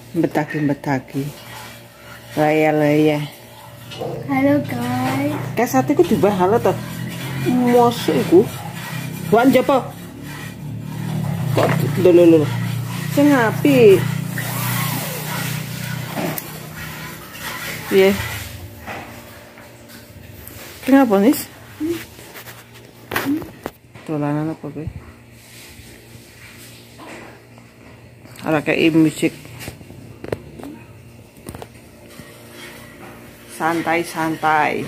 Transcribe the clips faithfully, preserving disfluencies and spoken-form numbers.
Betagi-betagi. Laya-laya. Halo guys. Kayak sate ku dibah halo toh. Mosok iku. Wan jopo. Kok lho lho lho. Sing apik. Piye? Kenapa nis? Dolanan apa kowe? Ada kayak musik santai-santai.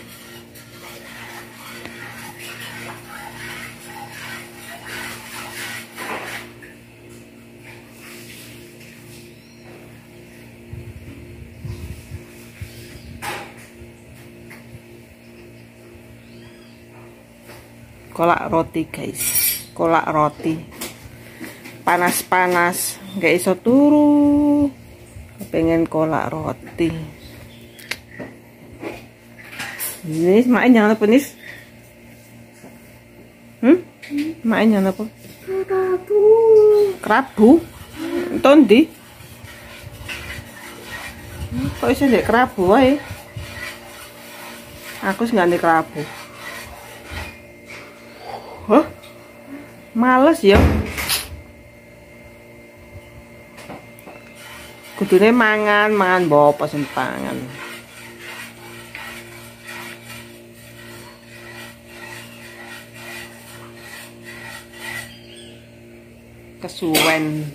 Kolak roti guys, kolak roti panas-panas nggak iso turu, pengen kolak roti. Ini main jangan apa nis? Hmm? Main jangan apa? Kerabu. Kerabu? Tondi? Kok bisa ndek kerabu wae? Aku sih nggak ndek kerabu. Hah? Males ya. Kudune mangan, mangan bopo sing pangan. Kesuwen.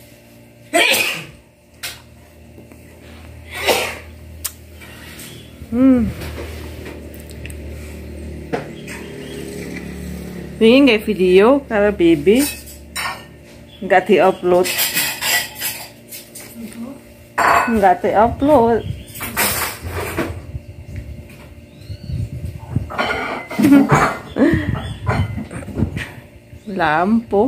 Hmm. Pengen nggak video kalau baby nggak diupload, nggak diupload. Lampu.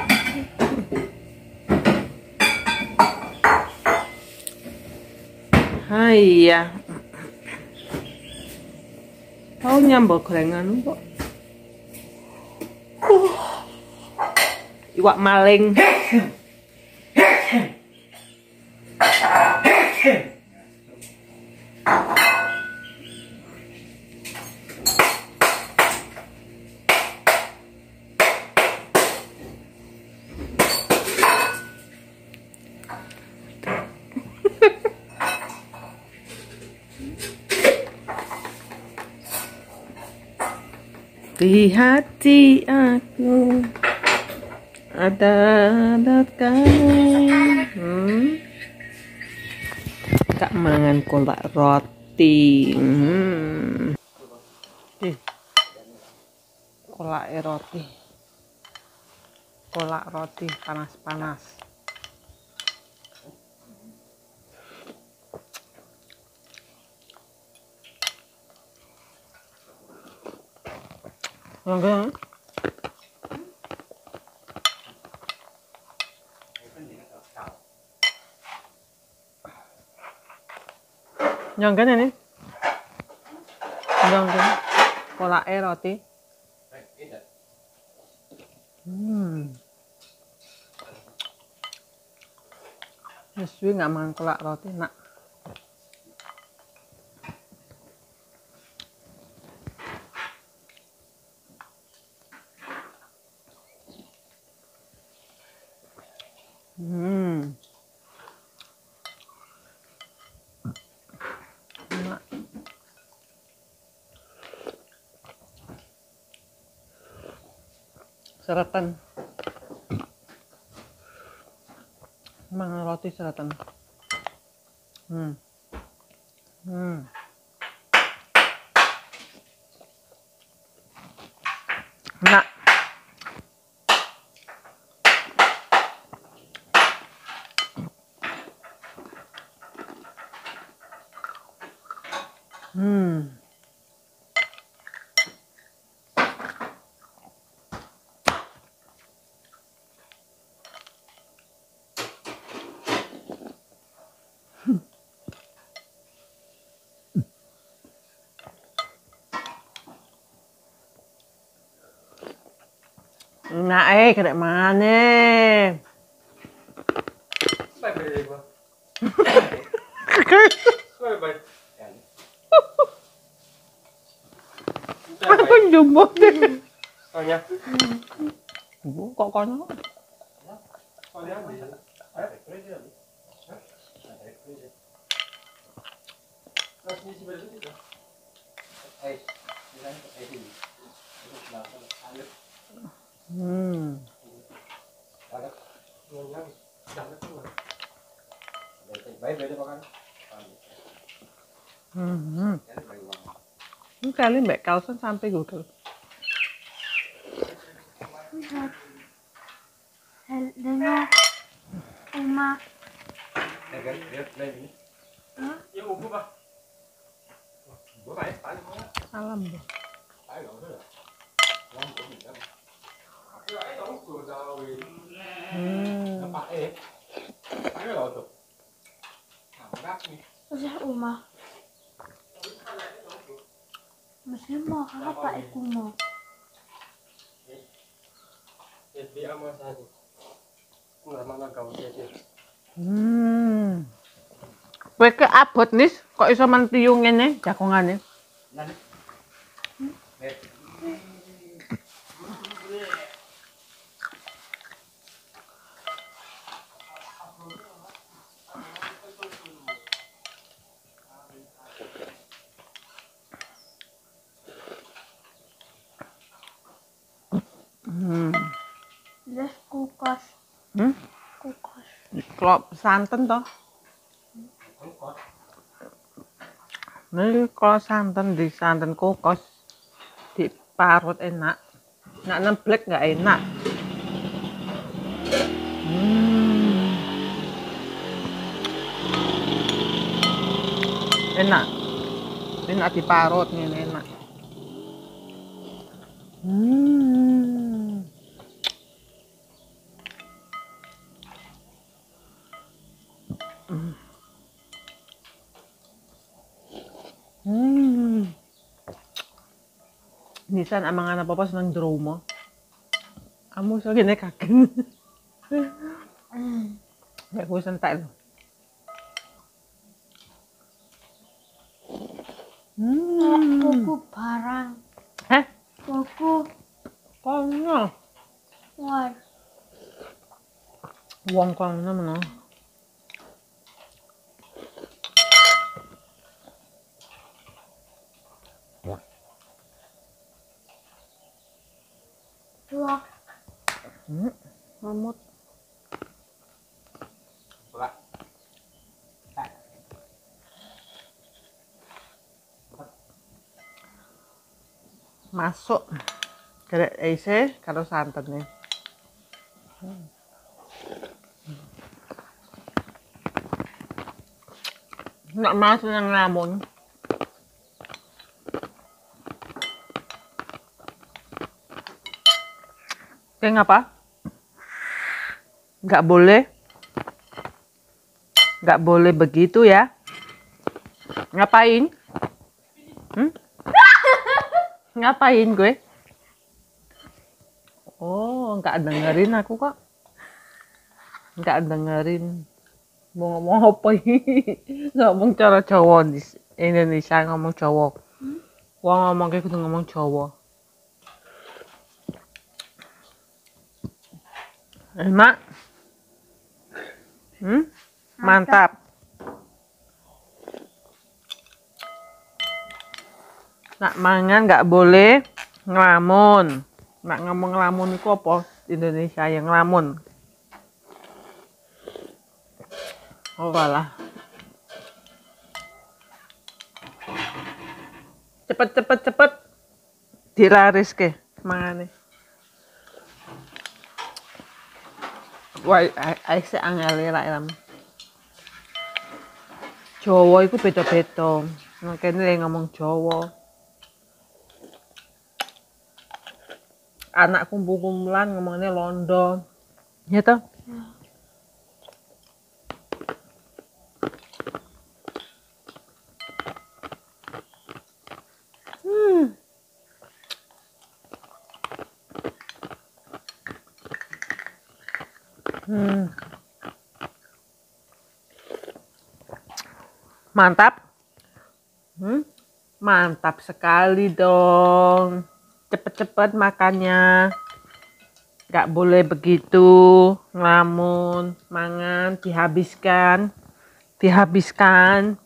Hai ya. Kau nyambok gorengan kok. Iwak maling. Di hati aku ada adat kamu. Hmm. Kak mangan kolak roti. Hmm. Eh. Kolak roti. Kolak roti panas-panas. Enggak. Nyangkan ini? Nyangkan. Kolak roti. Hmm. Neswi nggak makan kolak roti nak. Hmm. Enak. Seratan. Mangan roti seratan. Hmm. Hmm. Enak. Hmm. Nah, eh, kedek mana? Aku jumbo deh. Soalnya. Bu, kok kono? Soalnya bisa. Hmm. Hmm. Ini kali Mbak Kalsen sampai Google. Dengar Uma. Salam Bu. Hmm. Usah Uma. Mesti mau apa aku mau? Hmm. Kowe ke abot nis, kok iso mentiu ngene jakongane? Hmm. Let's kukas. Hmm? Kukas. Klop santen toh? Ini kalau santan di santan kokos diparut enak. Nak nemblek nggak enak. Hmm. Enak. Enak diparut ini enak. Hmm. Hmm. Hmm. Nisan amang anak papa senang di rumah. Kamu so gini kagen. Kayak gue sentak loh. Hmm. Kuku barang. Hah? Kuku. Kono. War. Wong kono mana? Dua. Hmm. Mamut. Masuk kerek ise karo santannya. Hmm. Nggak masuk yang ngelamun. Kayak ngapa? Nggak boleh. Nggak boleh begitu ya. Ngapain? Hmm? Ngapain gue? Oh, nggak dengerin aku kok. Nggak dengerin. Mau ngomong apa ini? Ngomong cara Jawa di Indonesia ngomong Jawa. Wong ngomong kayak gitu ngomong Jawa. Enak. Hmm? Mantap. Nak mangan nggak boleh ngelamun. Nak ngomong ngelamun itu apa? Indonesia yang ngelamun. Oh kalah. Cepet cepet cepet. Dilaris ke mangane. Wah, aku sih angel lah elam. Jawa itu beda-beda. Makanya ngomong Jawa. Anak kumpul-kumpulan ngomongnya Londo. Ya toh? Hmm. Hmm. Mantap. Hmm? Mantap sekali dong. Cepet-cepet makannya. Gak boleh begitu. Ngelamun, mangan, dihabiskan. Dihabiskan.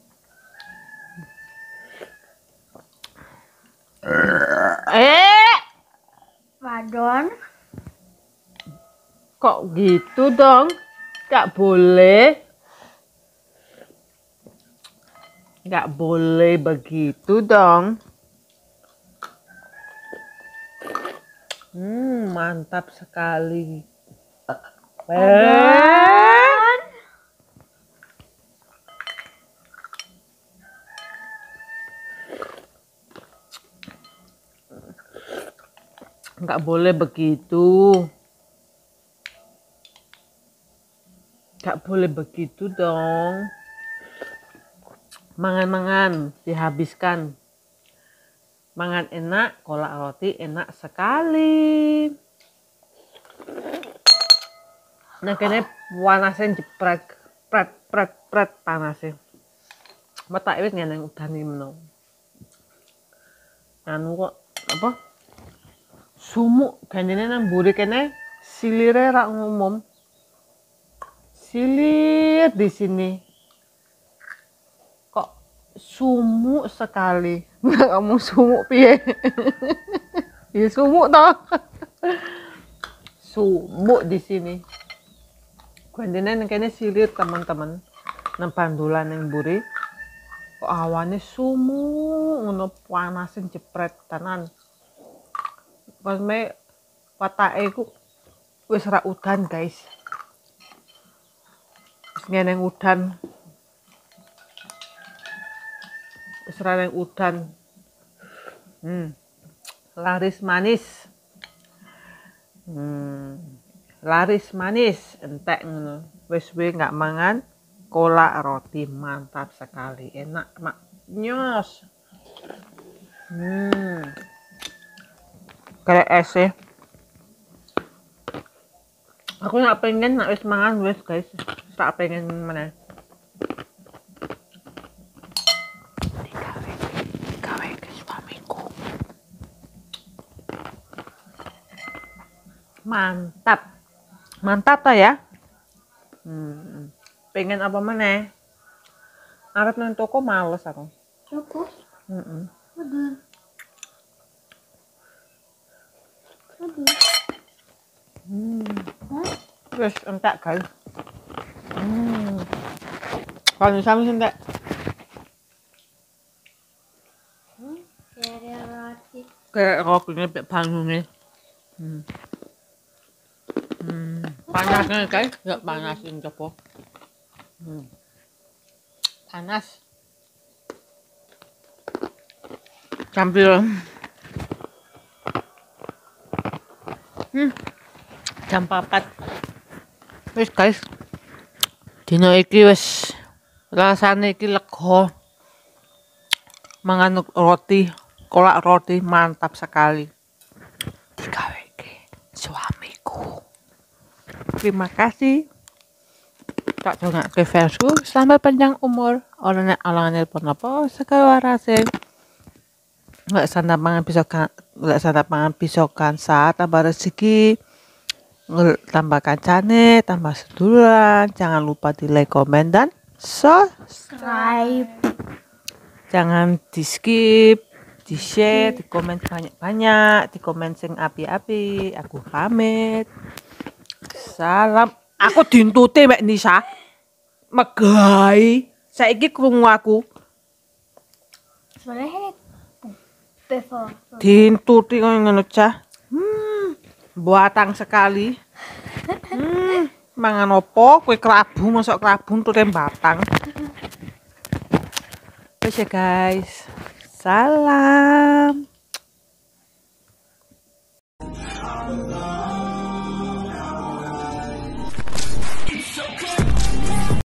Eh, Wadon. kok gitu dong? Gak boleh. Gak boleh begitu dong. Hmm, mantap sekali. Eh, Wadon. nggak boleh begitu. Nggak boleh begitu dong. Mangan-mangan, dihabiskan. Mangan enak, kolak roti enak sekali. Nah, kene panasin jepret, pret, pret, pret panasin. Mata wis ngeneng udan iki meno. Anu kok apa? Sumuk gandene nang mburi kene silire rak ngumum. Silir di sini. Kok sumuk sekali. Nggak ngomong sumuk piye. Ya sumuk toh. Sumuk di sini. Gandene nang kene silir teman-teman. Nang pandulan ning mburi. Kok awane sumuk ngono panasin jepret tenan. Pas me watake ku wis ra udan, guys. Wis ngeneng udan. Wis ra neng udan. Hmm. Laris manis. Hmm. Laris manis entek ngono. Wis we nggak mangan kolak roti mantap sekali. Enak mak nyos. Hmm. Kayak es ya. Aku nggak pengen nak wis mangan wis guys. Tak pengen mana. Digawe, digawe ke suamiku. Mantap, mantap ta ya. Hmm. Pengen apa mana? Arep nang toko males aku. Cukup. Heeh. Aduh. Aduh. Hmm. Hah? Wis entek guys. Hmm. Kalau sami entek. Hmm? Kayak roti. Kayak rotinya pek bangunnya. Hmm. Hmm. Panasnya guys, enggak panasin coba. Hmm. Panas. Sambil hmm. Jam papat. Wis guys. Dino iki wis rasane iki lega. Mangan roti, kolak roti mantap sekali. Digaweke suamiku. Terima kasih. Tak dongake fansku selamat panjang umur. Ora nek alangane pun apa segala warase. Nggak sana pangan pisokan, nggak sana pangan pisokan saat tambah rezeki. Tambah kancane, tambah seduluran. Jangan lupa di like, komen, dan subscribe. Jangan di skip, di share, di komen banyak-banyak, di komen sing api-api. Aku pamit. Salam. Aku dintuti mek Nisa. Megai. Saiki krungu aku. Sebenarnya before. Dintuti kok ngono cah. Hmm. Buatang sekali. Hmm. Mangan opo? Kue kerabu, masuk kerabu tutem batang. Wes ya guys. Salam.